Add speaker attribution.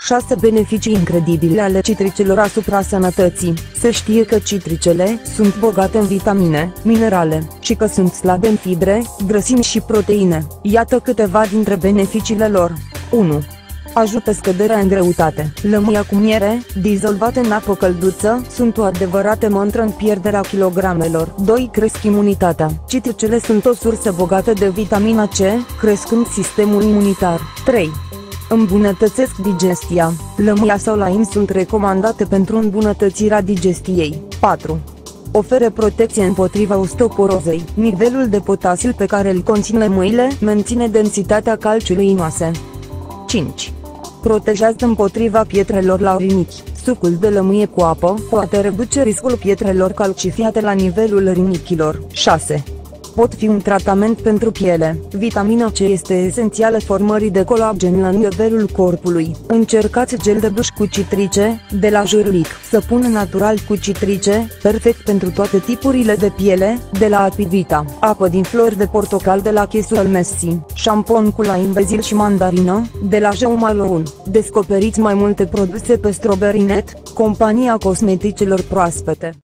Speaker 1: 6 beneficii incredibile ale citricelor asupra sănătății. Se știe că citricele sunt bogate în vitamine, minerale, și că sunt slabe în fibre, grăsimi și proteine. Iată câteva dintre beneficiile lor. 1. Ajută scăderea în greutate. Lămâia cu miere, dizolvate în apă călduță, sunt o adevărată mantră în pierderea kilogramelor. 2. Cresc imunitatea. Citricele sunt o sursă bogată de vitamina C, crescând sistemul imunitar. 3. Îmbunătățesc digestia. Lămâia sau lime sunt recomandate pentru îmbunătățirea digestiei. 4. Oferă protecție împotriva osteoporozei. Nivelul de potasiu pe care îl conțin lămâile menține densitatea calciului în oase. 5. Protejează împotriva pietrelor la rinichi. Sucul de lămâie cu apă poate reduce riscul pietrelor calcifiate la nivelul rinichilor. 6. Pot fi un tratament pentru piele. Vitamina C este esențială formării de colagen la nivelul corpului. Încercați gel de duș cu citrice, de la Jurlic. Săpun natural cu citrice, perfect pentru toate tipurile de piele, de la Apivita. Apă din flori de portocal de la Chesul Messi. Șampon cu lime, bezil și mandarină, de la Jo Malone. Descoperiți mai multe produse pe Strawberry.net, compania cosmeticelor proaspete.